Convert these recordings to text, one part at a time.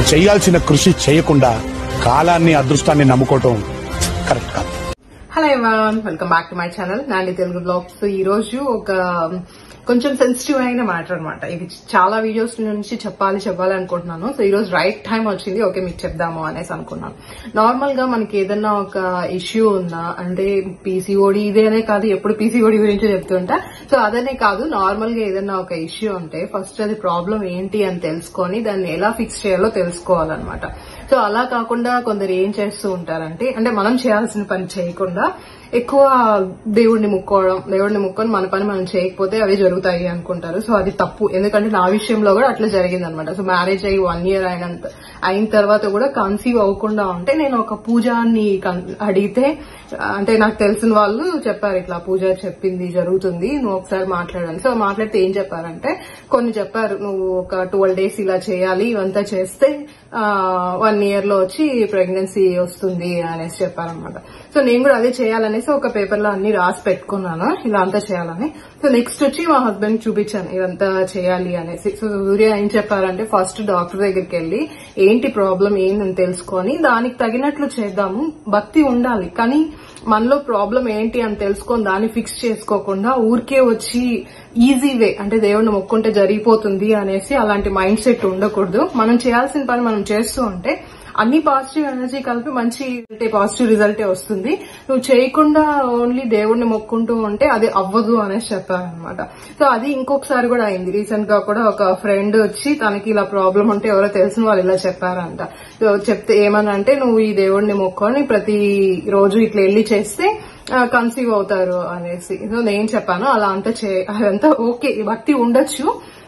చేయాల్సిన కృషి చేయకుండా కాలాన్ని అదృష్టాన్ని నమ్ముకోవటం కరెక్ట్ కాదు. Hello everyone, welcome back to my channel Nandi Telugu vlogs. ఈ రోజు ఒక కొంచెం సెన్సిటివ్ అయిన మ్యాటర్ అనమాట. ఇది చాలా వీడియోస్ నుంచి చెప్పాలి అనుకుంటున్నాను. సో ఈ రోజు రైట్ టైం వచ్చింది, ఓకే మీకు చెప్దాము అనేసి అనుకున్నాను. నార్మల్ గా మనకి ఏదన్నా ఒక ఇష్యూ ఉన్నా, అంటే పీసీఓడి ఇదేనే కాదు, ఎప్పుడు పీసీఓడి గురించి చెప్తుంటా. సో అదనే కాదు, నార్మల్ గా ఏదన్నా ఒక ఇష్యూ ఉంటే ఫస్ట్ అది ప్రాబ్లం ఏంటి అని తెలుసుకొని దాన్ని ఎలా ఫిక్స్ చేయాలో తెలుసుకోవాలన్నమాట. సో అలా కాకుండా కొందరు ఏం చేస్తూ ఉంటారంటే, అంటే మనం చేయాల్సిన పని చేయకుండా ఎక్కువ దేవుడిని ముక్కొని మన పని మనం చేయకపోతే అవి జరుగుతాయి అనుకుంటారు. సో అది తప్పు. ఎందుకంటే నా విషయంలో కూడా అట్లా జరిగింది అనమాట. సో మ్యారేజ్ అయ్యి 1 year అయిన తర్వాత కూడా కన్సీవ్ అవ్వకుండా ఉంటే నేను ఒక పూజాన్ని అడిగితే, అంటే నాకు తెలిసిన వాళ్ళు చెప్పారు, ఇట్లా పూజ చెప్పింది జరుగుతుంది, నువ్వు ఒకసారి మాట్లాడాను. సో మాట్లాడితే ఏం చెప్పారంటే, కొన్ని చెప్పారు, నువ్వు ఒక 12 days ఇలా చేయాలి, ఇవంతా చేస్తే 1 year లో వచ్చి ప్రెగ్నెన్సీ వస్తుంది అనేసి చెప్పారనమాట. సో నేను కూడా అదే చేయాలనేసి ఒక పేపర్ లో అన్ని రాసి పెట్టుకున్నాను, ఇలా అంతా చేయాలని. సో నెక్స్ట్ వచ్చి మా హస్బెండ్ చూపించాను ఇదంతా చేయాలి అనేసి. సో సూర్య ఏం చెప్పారంటే, ఫస్ట్ డాక్టర్ దగ్గరికి వెళ్లి ఏంటి ప్రాబ్లం ఏందని తెలుసుకొని దానికి తగినట్లు చేద్దాము. భక్తి ఉండాలి, కానీ మనలో ప్రాబ్లం ఏంటి అని తెలుసుకొని దాన్ని ఫిక్స్ చేసుకోకుండా ఊరికే వచ్చి ఈజీ వే, అంటే దేవుడిని మొక్కుంటే జరిగిపోతుంది అనేసి అలాంటి మైండ్ సెట్ ఉండకూడదు. మనం చేయాల్సిన పని మనం చేస్తూ ఉంటే అన్ని పాజిటివ్ ఎనర్జీ కలిపి మంచి పాజిటివ్ రిజల్టే వస్తుంది. నువ్వు చేయకుండా ఓన్లీ దేవుడిని మొక్కుంటూ ఉంటే అది అవ్వదు అనేసి చెప్పారనమాట. సో అది ఇంకొకసారి కూడా అయింది. రీసెంట్ గా కూడా ఒక ఫ్రెండ్ వచ్చి తనకి ఇలా ప్రాబ్లం ఉంటే ఎవరో తెలిసిన వాళ్ళు ఇలా చెప్పారంట. సో చెప్తే ఏమనంటే, నువ్వు ఈ దేవుడిని మొక్కొని ప్రతి రోజు ఇట్లా వెళ్ళి చేస్తే కన్సీవ్ అవుతారు అనేసి. సో నేను చెప్పాను అలా అదంతా ఓకే, భక్తి ఉండొచ్చు,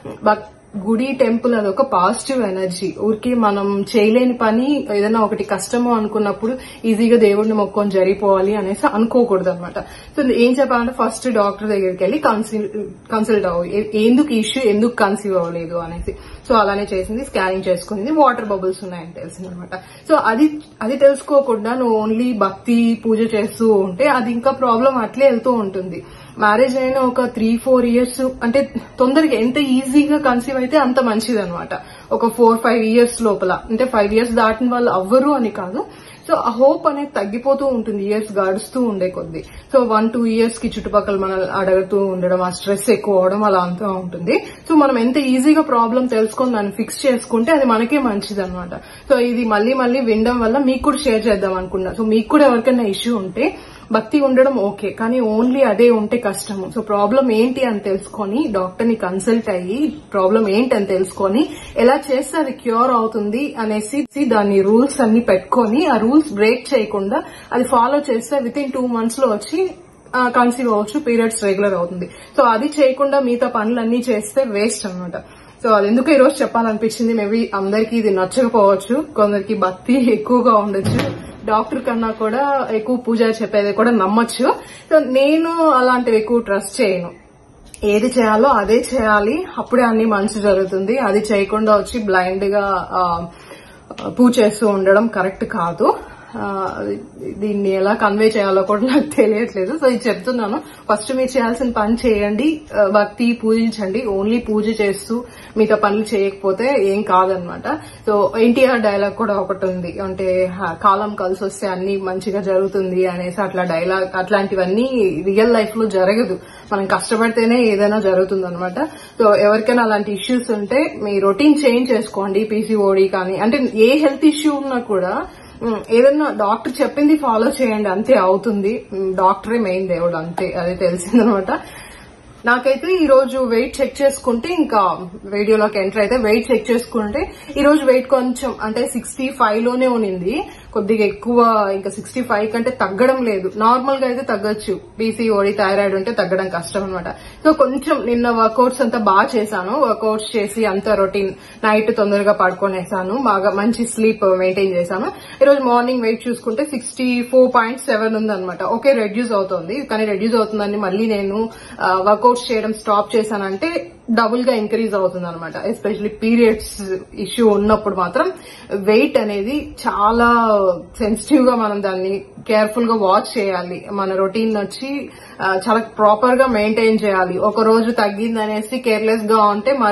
గుడి టెంపుల్ అది ఒక పాజిటివ్ ఎనర్జీ. ఊరికి మనం చేయలేని పని ఏదైనా ఒకటి కష్టమో అనుకున్నప్పుడు ఈజీగా దేవుడిని మొక్కొని జరిగిపోవాలి అనేసి అనుకోకూడదు అనమాట. సో ఏం చెప్పాలంటే, ఫస్ట్ డాక్టర్ దగ్గరికి వెళ్ళి కన్సల్ట్ ఎందుకు ఇష్యూ, ఎందుకు కన్సీవ్ అవ్వలేదు అనేసి. సో అలానే చేసింది, స్కానింగ్ చేసుకునేది, వాటర్ బబుల్స్ ఉన్నాయని తెలిసింది అనమాట. సో అది తెలుసుకోకుండా నువ్వు ఓన్లీ భక్తి పూజ చేస్తూ ఉంటే అది ఇంకా ప్రాబ్లం అట్లే వెళ్తూ ఉంటుంది. మ్యారేజ్ అయిన ఒక 3-4 years, అంటే తొందరగా ఎంత ఈజీగా కన్సీవ్ అయితే అంత మంచిది అనమాట. ఒక 4-5 years లోపల, అంటే 5 years దాటిన వాళ్ళు అవ్వరు అని కాదు. సో ఆ హోప్ అనేది తగ్గిపోతూ ఉంటుంది ఇయర్స్ గడుస్తూ ఉండే కొద్ది. సో 1-2 years కి చుట్టుపక్కల మనల్ని అడుగుతూ ఉండడం, ఆ స్ట్రెస్ ఎక్కువ అవడం అలా అంతా ఉంటుంది. సో మనం ఎంత ఈజీగా ప్రాబ్లం తెలుసుకొని దాన్ని ఫిక్స్ చేసుకుంటే అది మనకే మంచిది అనమాట. సో ఇది మళ్ళీ వినడం వల్ల మీకు కూడా షేర్ చేద్దాం అనుకున్నా. సో మీకు కూడా ఎవరికైనా ఇష్యూ ఉంటే భక్తి ఉండడం ఓకే, కానీ ఓన్లీ అదే ఉంటే కష్టము. సో ప్రాబ్లం ఏంటి అని తెలుసుకొని డాక్టర్ ని కన్సల్ట్ అయ్యి ప్రాబ్లం ఏంటి అని తెలుసుకొని ఎలా చేస్తే అది క్యూర్ అవుతుంది అనేసి దాని రూల్స్ అన్ని పెట్టుకొని ఆ రూల్స్ బ్రేక్ చేయకుండా అది ఫాలో చేస్తే వితిన్ 2 months లో వచ్చి కన్సీవ్ అవ్వచ్చు, పీరియడ్స్ రెగ్యులర్ అవుతుంది. సో అది చేయకుండా మిగతా పనులన్నీ చేస్తే వేస్ట్ అనమాట. సో అది ఎందుకు ఈ రోజు చెప్పాలనిపించింది. మేబీ అందరికి ఇది నచ్చకపోవచ్చు, కొందరికి భక్తి ఎక్కువగా ఉండొచ్చు, డాక్టర్ కన్నా కూడా ఎక్కువ పూజ చెప్పేది కూడా నమ్మొచ్చు. సో నేను అలాంటివి ఎక్కువ ట్రస్ట్ చేయను. ఏది చేయాలో అదే చేయాలి, అప్పుడే అన్ని మంచి జరుగుతుంది. అది చేయకుండా వచ్చి బ్లైండ్ గా పూజ చేస్తూ ఉండడం కరెక్ట్ కాదు. దీన్ని ఎలా కన్వే చేయాలో కూడా నాకు తెలియట్లేదు. సో ఇది చెప్తున్నాను, ఫస్ట్ మీరు చేయాల్సిన పని చేయండి, భక్తి పూజించండి. ఓన్లీ పూజ చేస్తూ మిగతా పనులు చేయకపోతే ఏం కాదనమాట. సో ఎన్టీఆర్ డైలాగ్ కూడా ఒకటి ఉంది, అంటే కాలం కలిసి వస్తే అన్ని మంచిగా జరుగుతుంది అనేసి. అట్లా డైలాగ్ అట్లాంటివన్నీ రియల్ లైఫ్ లో జరగదు, మనం కష్టపడితేనే ఏదైనా జరుగుతుంది అనమాట. సో ఎవరికైనా అలాంటి ఇష్యూస్ ఉంటే మీ రొటీన్ చేంజ్ చేసుకోండి. పీసీఓడి కానీ, అంటే ఏ హెల్త్ ఇష్యూ ఉన్నా కూడా ఏదన్నా డాక్టర్ చెప్పింది ఫాలో చేయండి, అంతే అవుతుంది. డాక్టరే మెయిన్ దేవుడు, అంతే, అది తెలిసిందనమాట. నాకైతే ఈ రోజు వెయిట్ చెక్ చేసుకుంటే, ఇంకా వీడియోలోకి ఎంటర్ అయితే వెయిట్ చెక్ చేసుకుంటే ఈ రోజు వెయిట్ కొంచెం, అంటే 65 లోనే ఉన్నింది. కొద్దిగా ఎక్కువ, ఇంకా 65 కంటే తగ్గడం లేదు. నార్మల్ గా అయితే తగ్గొచ్చు, పీసీఓడి థైరాయిడ్ ఉంటే తగ్గడం కష్టం అనమాట. సో కొంచెం నిన్న వర్కౌట్స్ అంతా బాగా చేశాను, వర్కౌట్స్ చేసి అంతా రొటీన్, నైట్ తొందరగా పడుకునేసాను, బాగా మంచి స్లీప్ మెయింటైన్ చేశాను. ఈ రోజు మార్నింగ్ వెయిట్ చూసుకుంటే 64.7 ఉందన్నమాట. ఓకే రెడ్యూస్ అవుతుంది, కానీ రెడ్యూస్ అవుతుందని మళ్ళీ నేను వర్కౌట్స్ చేయడం స్టాప్ చేశానంటే డబుల్ గా ఇంక్రీజ్ అవుతుంది అనమాట. ఎస్పెషల్లీ పీరియడ్స్ ఇష్యూ ఉన్నప్పుడు మాత్రం వెయిట్ అనేది చాలా సెన్సిటివ్ గా మనం దాన్ని కేర్ఫుల్ గా వాచ్ చేయాలి. మన రొటీన్ వచ్చి చాలా ప్రాపర్ గా మెయింటైన్ చేయాలి. ఒక రోజు తగ్గిందనేసి కేర్లెస్ గా ఉంటే మళ్ళీ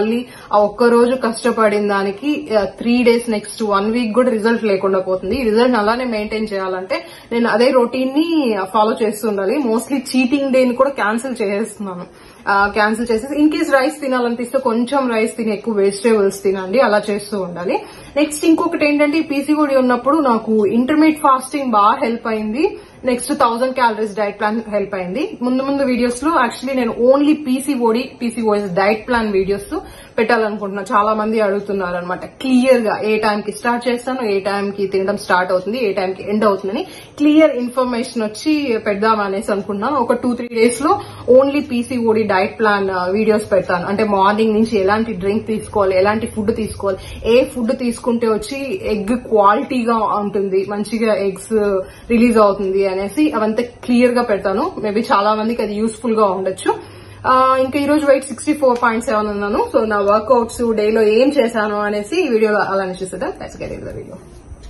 ఆ ఒక్క రోజు కష్టపడిన దానికి 3 days నెక్స్ట్ 1 week కూడా రిజల్ట్ లేకుండా పోతుంది. ఈ రిజల్ట్ అలానే మెయింటైన్ చేయాలంటే నేను అదే రొటీన్ ని ఫాలో చేస్తూ ఉండాలి. మోస్ట్లీ చీటింగ్ డే ని కూడా క్యాన్సిల్ చేసేస్తున్నాను. క్యాన్సిల్ చేసేసి ఇన్ కేస్ రైస్ తినాలనిపిస్తే కొంచెం రైస్ తిని ఎక్కువ వెజిటేబుల్స్ తినండి, అలా చేస్తూ ఉండాలి. నెక్స్ట్ ఇంకొకటి ఏంటంటే ఈ పీసీఓడి ఉన్నప్పుడు నాకు ఇంటర్మీడియట్ ఫాస్టింగ్ బాగా హెల్ప్ అయింది. Next 1000 calories diet plan help అయింది. ముందు వీడియోస్ లో యాక్చువల్లీ నేను only PCOS diet plan videos పెట్టాలనుకుంటున్నా. చాలా మంది అడుగుతున్నారు అనమాట క్లియర్ గా ఏ టైం కి స్టార్ట్ చేస్తాను, ఏ టైం కి తినడం స్టార్ట్ అవుతుంది, ఏ టైం కి ఎండ్ అవుతుందని క్లియర్ ఇన్ఫర్మేషన్ వచ్చి పెడదాం అనేసి అనుకున్నాను. ఒక 2-3 days లో only PCOD diet plan videos పెడతాను. అంటే మార్నింగ్ నుంచి ఎలాంటి డ్రింక్ తీసుకోవాలి, ఎలాంటి ఫుడ్ తీసుకోవాలి, ఏ ఫుడ్ తీసుకుంటే వచ్చి ఎగ్ క్వాలిటీగా ఉంటుంది, మంచిగా ఎగ్స్ రిలీజ్ అవుతుంది అనేసి అవంతా క్లియర్ గా పెడతాను. మేబీ చాలా మందికి అది యూస్ఫుల్ గా ఉండొచ్చు. ఇంకా ఈ రోజు వెయిట్ 64.7 ఉన్నాను. సో నా వర్కౌట్స్ డేలో ఏం చేశాను అనేసి ఈ వీడియోలో అలానే చూసేద్దాం. Let's get into the video.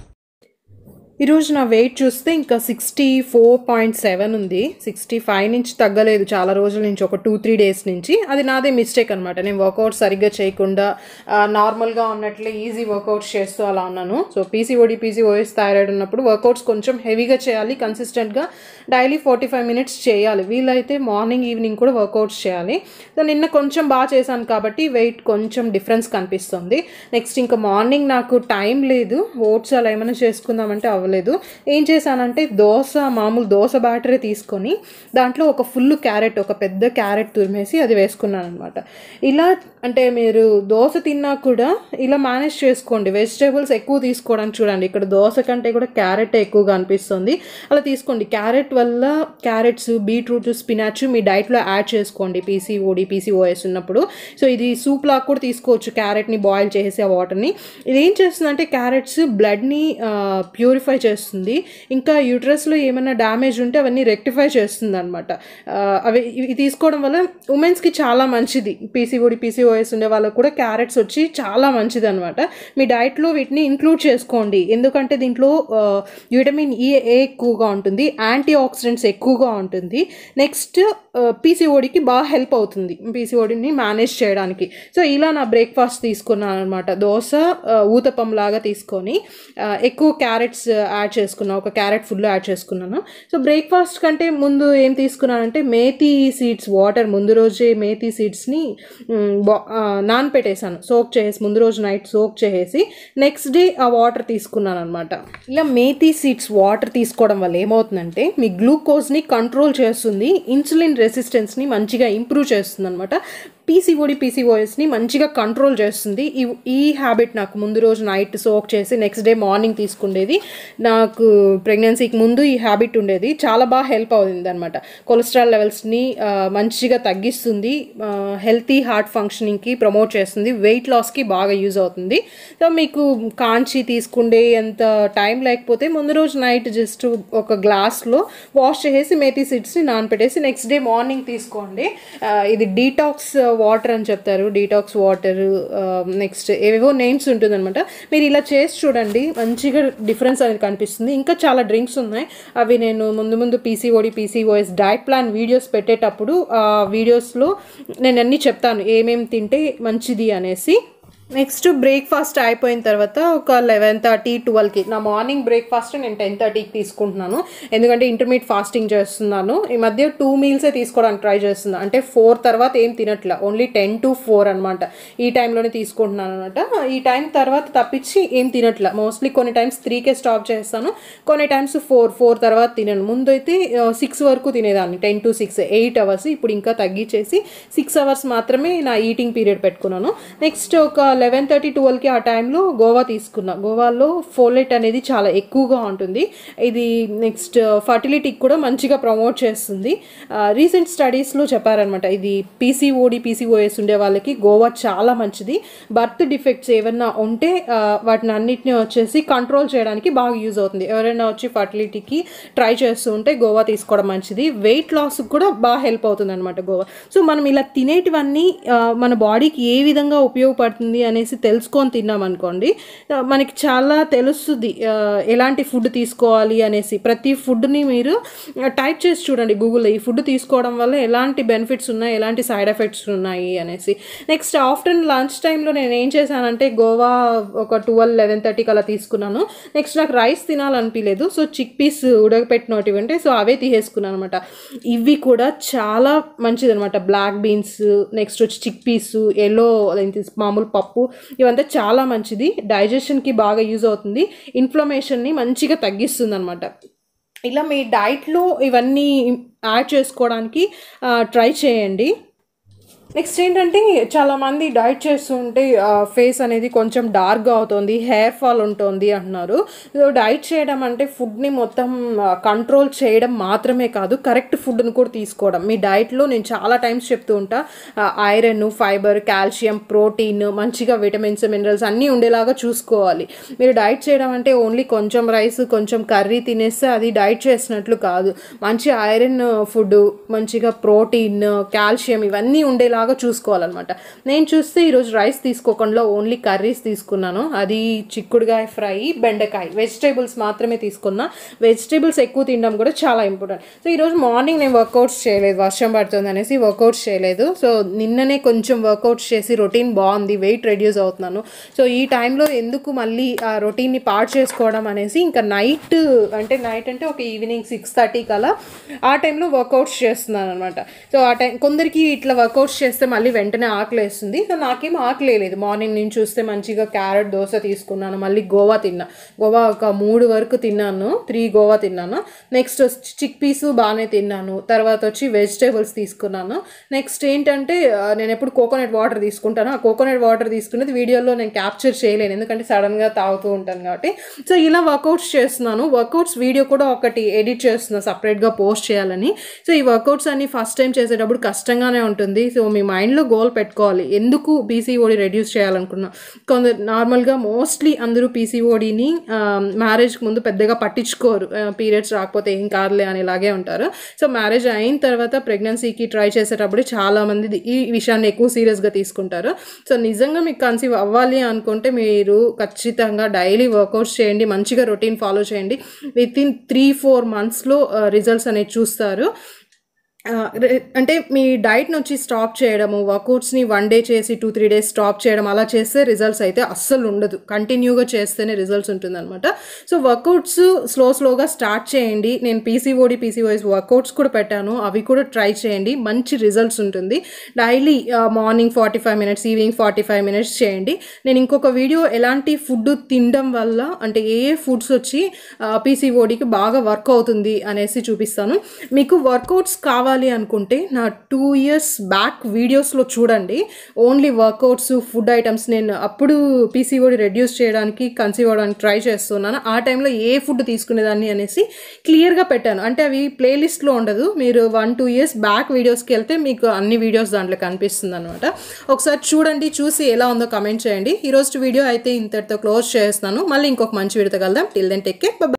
ఈరోజు నా వెయిట్ చూస్తే ఇంకా 64.7 ఉంది. 65 నుంచి తగ్గలేదు చాలా రోజుల నుంచి, ఒక 2-3 days నుంచి. అది నాదే మిస్టేక్ అనమాట. నేను వర్కౌట్ సరిగ్గా చేయకుండా నార్మల్గా ఉన్నట్లే ఈజీ వర్కౌట్స్ చేస్తూ అలా ఉన్నాను. సో పీసీఓఎస్ థైరాయిడ్ ఉన్నప్పుడు వర్కౌట్స్ కొంచెం హెవీగా చేయాలి, కన్సిస్టెంట్గా డైలీ 45 minutes చేయాలి. వీలైతే మార్నింగ్ ఈవినింగ్ కూడా వర్కౌట్స్ చేయాలి. సో నిన్న కొంచెం బాగా చేశాను కాబట్టి వెయిట్ కొంచెం డిఫరెన్స్ కనిపిస్తుంది. నెక్స్ట్ ఇంకా మార్నింగ్ నాకు టైం లేదు, ఓట్స్ అలా ఏమైనా చేసుకుందామంటే అవ్వలేదు. ఏం చేశానంటే మామూలు దోశ బ్యాటరీ తీసుకొని దాంట్లో ఒక ఫుల్ క్యారెట్, ఒక పెద్ద క్యారెట్ తురిమేసి అది వేసుకున్నాను అనమాట. ఇలా అంటే మీరు దోశ తిన్నా కూడా ఇలా మేనేజ్ చేసుకోండి. వెజిటేబుల్స్ ఎక్కువ తీసుకోవడానికి చూడండి. ఇక్కడ దోశ కంటే కూడా క్యారెట్ ఎక్కువగా అనిపిస్తుంది, అలా తీసుకోండి. క్యారెట్ వల్ల క్యారెట్స్, బీట్రూట్, స్పినాచ్ మీ డైట్లో యాడ్ చేసుకోండి పీసీఓఎస్ ఉన్నప్పుడు. సో ఇది సూప్ లాగా కూడా తీసుకోవచ్చు, క్యారెట్ని బాయిల్ చేసి ఆ వాటర్ని. ఇది ఏం చేస్తుందంటే క్యారెట్స్ బ్లడ్ని ప్యూరిఫై చేస్తుంది, ఇంకా యూట్రస్లో ఏమైనా డ్యామేజ్ ఉంటే అవన్నీ రెక్టిఫై చేస్తుంది అనమాట. అవి ఇవి తీసుకోవడం వల్ల ఉమెన్స్కి చాలా మంచిది. పీసీఓఎస్ ఉండే వాళ్ళకు కూడా క్యారెట్స్ వచ్చి చాలా మంచిది అనమాట. మీ డైట్లో వీటిని ఇంక్లూడ్ చేసుకోండి, ఎందుకంటే దీంట్లో విటమిన్ ఏ ఎక్కువగా ఉంటుంది, యాంటీ ఆక్సిడెంట్స్ ఎక్కువగా ఉంటుంది. నెక్స్ట్ పీసీఓడికి బాగా హెల్ప్ అవుతుంది, పీసీఓడిని మేనేజ్ చేయడానికి. సో ఇలా నా బ్రేక్ఫాస్ట్ తీసుకున్నాను అనమాట. దోశ ఊతప్పం లాగా తీసుకొని ఎక్కువ క్యారెట్స్ యాడ్ చేసుకున్నాను, ఒక క్యారెట్ ఫుల్ యాడ్ చేసుకున్నాను. సో బ్రేక్ఫాస్ట్ కంటే ముందు ఏం తీసుకున్నానంటే మేథీ సీడ్స్ వాటర్, ముందు రోజే మేథీ సీడ్స్ని నానపెట్టేసాను, ముందు రోజు నైట్ సోక్ చేసేసి నెక్స్ట్ డే ఆ వాటర్ తీసుకున్నాను అనమాట. ఇలా మేథీ సీడ్స్ వాటర్ తీసుకోవడం వల్ల ఏమవుతుందంటే మీ గ్లూకోజ్ని కంట్రోల్ చేస్తుంది, ఇన్సులిన్ రెసిస్టెన్స్ని మంచిగా ఇంప్రూవ్ చేస్తుంది అనమాట. పీసీఓఎస్ని మంచిగా కంట్రోల్ చేస్తుంది. ఈ హ్యాబిట్ నాకు ముందు రోజు నైట్ సోక్ చేసి నెక్స్ట్ డే మార్నింగ్ తీసుకుండేది. నాకు ప్రెగ్నెన్సీకి ముందు ఈ హ్యాబిట్ ఉండేది, చాలా బాగా హెల్ప్ అవుతుంది అనమాట. కొలెస్ట్రాల్ లెవెల్స్ని మంచిగా తగ్గిస్తుంది, హెల్తీ హార్ట్ ఫంక్షనింగ్కి ప్రమోట్ చేస్తుంది, వెయిట్ లాస్కి బాగా యూజ్ అవుతుంది. సో మీకు కాంచి తీసుకుండే అంత టైం లేకపోతే ముందు రోజు నైట్ జస్ట్ ఒక గ్లాస్లో వాష్ చేసి మేథీ సీడ్స్ని నానపెట్టేసి నెక్స్ట్ డే మార్నింగ్ తీసుకోండి. ఇది డీటాక్స్ వాటర్ అని చెప్తారు, డీటాక్స్ వాటర్, నెక్స్ట్ ఏవేవో నేమ్స్ ఉంటుందన్నమాట. మీరు ఇలా చేసి చూడండి, మంచిగా డిఫరెన్స్ అనేది కనిపిస్తుంది. ఇంకా చాలా డ్రింక్స్ ఉన్నాయి, అవి నేను ముందు పీసీఓఎస్ డైట్ ప్లాన్ వీడియోస్ పెట్టేటప్పుడు వీడియోస్లో నేను అన్నీ చెప్తాను ఏమేమి తింటే మంచిది అనేసి. నెక్స్ట్ బ్రేక్ఫాస్ట్ అయిపోయిన తర్వాత ఒక 11:30-12కి, నా మార్నింగ్ బ్రేక్ఫాస్ట్ నేను 10:30కి తీసుకుంటున్నాను, ఎందుకంటే ఇంటర్మీడియట్ ఫాస్టింగ్ చేస్తున్నాను. ఈ మధ్య 2 mealsే తీసుకోవడానికి ట్రై చేస్తున్నాను, అంటే 4 తర్వాత ఏం తినట్లా, ఓన్లీ 10 to 4 అనమాట. ఈ టైంలోనే తీసుకుంటున్నాను అనమాట. ఈ టైం తర్వాత తప్పించి ఏం తినట్లా. మోస్ట్లీ కొన్ని టైమ్స్ 3కే స్టాప్ చేస్తాను, కొన్ని టైమ్స్ 4 తర్వాత తినను. ముందు అయితే 6 వరకు తినేదాన్ని, 10 to 6 8 hours. ఇప్పుడు ఇంకా తగ్గించేసి 6 hours మాత్రమే నా ఈటింగ్ పీరియడ్ పెట్టుకున్నాను. నెక్స్ట్ ఒక 11:30-12కి ఆ టైంలో గోవా తీసుకున్నా. గోవాలో ఫోలేట్ అనేది చాలా ఎక్కువగా ఉంటుంది, ఇది నెక్స్ట్ ఫర్టిలిటీకి కూడా మంచిగా ప్రమోట్ చేస్తుంది. రీసెంట్ స్టడీస్లో చెప్పారనమాట, ఇది పీసీఓఎస్ ఉండే వాళ్ళకి గోవా చాలా మంచిది. బర్త్ డిఫెక్ట్స్ ఏమన్నా ఉంటే వాటిని అన్నిటిని వచ్చేసి కంట్రోల్ చేయడానికి బాగా యూజ్ అవుతుంది. ఎవరైనా వచ్చి ఫర్టిలిటీకి ట్రై చేస్తూ ఉంటే గోవా తీసుకోవడం మంచిది. వెయిట్ లాస్కి కూడా బాగా హెల్ప్ అవుతుంది అనమాట గోవా. సో మనం ఇలా తినేటివన్నీ మన బాడీకి ఏ విధంగా ఉపయోగపడుతుంది అనేసి తెలుసుకొని తిన్నామనుకోండి, మనకి చాలా తెలుస్తుంది ఎలాంటి ఫుడ్ తీసుకోవాలి అనేసి. ప్రతి ఫుడ్ని మీరు టైప్ చేసి చూడండి గూగుల్లో, ఈ ఫుడ్ తీసుకోవడం వల్ల ఎలాంటి బెనిఫిట్స్ ఉన్నాయి, ఎలాంటి సైడ్ ఎఫెక్ట్స్ ఉన్నాయి అనేసి. నెక్స్ట్ ఆఫ్టర్నూన్ లంచ్ టైంలో నేను ఏం చేశానంటే గోవా ఒక 12-11:30కి అలా తీసుకున్నాను. నెక్స్ట్ నాకు రైస్ తినాలనిపించలేదు, సో చిక్ పీస్ ఉడకపెట్టినవి ఉంటే సో అవే తీసేసుకున్నాను అనమాట. ఇవి కూడా చాలా మంచిది అనమాట. బ్లాక్ బీన్స్, నెక్స్ట్ వచ్చి చిక్ పీస్, ఎల్లో మామూలు పప్పు, ఇవంతా చాలా మంచిది. డైజెషన్కి బాగా యూజ్ అవుతుంది, ఇన్ఫ్లమేషన్ని మంచిగా తగ్గిస్తుంది అనమాట. ఇలా మీ డైట్లో ఇవన్నీ యాడ్ చేసుకోవడానికి ట్రై చేయండి. నెక్స్ట్ ఏంటంటే చాలామంది డైట్ చేస్తుంటే ఫేస్ అనేది కొంచెం డార్క్గా అవుతుంది, హెయిర్ ఫాల్ ఉంటుంది అంటున్నారు. సో డైట్ చేయడం అంటే ఫుడ్ని మొత్తం కంట్రోల్ చేయడం మాత్రమే కాదు, కరెక్ట్ ఫుడ్ని కూడా తీసుకోవడం. మీ డైట్లో నేను చాలా టైమ్స్ చెప్తూ ఉంటా, ఐరన్, ఫైబర్, కాల్షియం, ప్రోటీన్, మంచిగా విటమిన్స్, మినరల్స్ అన్నీ ఉండేలాగా చూసుకోవాలి. మీరు డైట్ చేయడం అంటే ఓన్లీ కొంచెం రైస్, కొంచెం కర్రీ తినేస్తే అది డైట్ చేసినట్లు కాదు. మంచి ఐరన్ ఫుడ్, మంచిగా ప్రోటీన్, కాల్షియం ఇవన్నీ ఉండేలా చూసుకోవాలన్నమాట. నేను చూస్తే ఈరోజు రైస్ తీసుకోకుండా ఓన్లీ కర్రీస్ తీసుకున్నాను. అది చిక్కుడుగాయ ఫ్రై, బెండకాయ, వెజిటేబుల్స్ మాత్రమే తీసుకున్నా. వెజిటేబుల్స్ ఎక్కువ తినడం కూడా చాలా ఇంపార్టెంట్. సో ఈరోజు మార్నింగ్ నేను వర్కౌట్స్ చేయలేదు, వర్షం పడుతుంది అనేసి వర్కౌట్స్ చేయలేదు. సో నిన్ననే కొంచెం వర్కౌట్స్ చేసి రొటీన్ బాగుంది, వెయిట్ రెడ్యూస్ అవుతున్నాను. సో ఈ టైంలో ఎందుకు మళ్ళీ ఆ రొటీన్ని పాడు చేసుకోవడం అనేసి ఇంకా నైట్ అంటే ఒక ఈవినింగ్ 6:30 అలా ఆ టైంలో వర్కౌట్స్ చేస్తున్నాను అనమాట. సో ఆ టైం కొందరికి ఇట్లా వర్కౌట్స్ చేస్తే మళ్ళీ వెంటనే ఆకలి వేస్తుంది. సో నాకేం ఆకలి లేదు. మార్నింగ్ నేను చూస్తే మంచిగా క్యారెట్ దోశ తీసుకున్నాను, మళ్ళీ గోవా తిన్నా. గోవా ఒక 3 వరకు తిన్నాను, 3 గోవా తిన్నాను. నెక్స్ట్ చిక్ పీస్ బాగానే తిన్నాను. తర్వాత వచ్చి వెజిటేబుల్స్ తీసుకున్నాను. నెక్స్ట్ ఏంటంటే నేను ఎప్పుడు కోకోనట్ వాటర్ తీసుకుంటాను. ఆ కోకోనట్ వాటర్ తీసుకునేది వీడియోలో నేను క్యాప్చర్ చేయలేను, ఎందుకంటే సడన్గా తాగుతూ ఉంటాను కాబట్టి. సో ఇలా వర్కౌట్స్ చేస్తున్నాను. వర్కౌట్స్ వీడియో కూడా ఒకటి ఎడిట్ చేస్తున్నాను సపరేట్గా పోస్ట్ చేయాలని. సో ఈ వర్కౌట్స్ అన్ని ఫస్ట్ టైం చేసేటప్పుడు కష్టంగానే ఉంటుంది. సో మీ మైండ్లో గోల్ పెట్టుకోవాలి, ఎందుకు పీసీఓడి రెడ్యూస్ చేయాలనుకున్నా. కొందరు నార్మల్గా మోస్ట్లీ అందరూ పీసీఓడిని మ్యారేజ్కి ముందు పెద్దగా పట్టించుకోరు, పీరియడ్స్ రాకపోతే ఏం కాదులే అని ఇలాగే ఉంటారు. సో మ్యారేజ్ అయిన తర్వాత ప్రెగ్నెన్సీకి ట్రై చేసేటప్పుడు చాలామంది ఈ విషయాన్ని ఎక్కువ సీరియస్గా తీసుకుంటారు. సో నిజంగా మీకు కన్సీవ్ అవ్వాలి అనుకుంటే మీరు ఖచ్చితంగా డైలీ వర్కౌట్స్ చేయండి, మంచిగా రొటీన్ ఫాలో చేయండి. వితిన్ 3-4 మంత్స్లో రిజల్ట్స్ అనేది చూస్తారు. అంటే మీ డైట్ని వచ్చి స్టాప్ చేయడము, వర్కౌట్స్ని 1 డే చేసి 2-3 డేస్ స్టాప్ చేయడం అలా చేస్తే రిజల్ట్స్ అయితే అస్సలు ఉండదు. కంటిన్యూగా చేస్తేనే రిజల్ట్స్ ఉంటుందన్నమాట. సో వర్కౌట్స్ స్లోగా స్టార్ట్ చేయండి. నేను పీసీఓఎస్ వర్కౌట్స్ కూడా పెట్టాను, అవి కూడా ట్రై చేయండి, మంచి రిజల్ట్స్ ఉంటుంది. Daily morning 45 minutes, evening 45 minutes చేయండి. నేను ఇంకొక వీడియో ఎలాంటి ఫుడ్ తినడం వల్ల అంటే ఏ ఫుడ్స్ వచ్చి పీసీఓడికి బాగా వర్క్ అవుతుంది అనేసి చూపిస్తాను. మీకు వర్కౌట్స్ కావాలి అనుకుంటే నా 2 years బ్యాక్ వీడియోస్లో చూడండి. Only workouts, food items. నేను అప్పుడు పీసీఓడి రెడ్యూస్ చేయడానికి, కన్సీవ్ అవ్వడానికి ట్రై చేస్తున్నాను. ఆ టైంలో ఏ ఫుడ్ తీసుకునేదాన్ని అనేసి క్లియర్గా పెట్టాను. అంటే అవి ప్లేలిస్ట్లో ఉండదు, మీరు 1-2 years బ్యాక్ వీడియోస్కి వెళ్తే మీకు అన్ని వీడియోస్ దాంట్లో కనిపిస్తుంది అనమాట. ఒకసారి చూడండి, చూసి ఎలా ఉందో కమెంట్ చేయండి. ఈరోజు వీడియో అయితే ఇంతటితో క్లోజ్ చేస్తున్నాను. మళ్ళీ ఇంకొక మంచి వీడియోతో కలుద్దాం. Till then take care.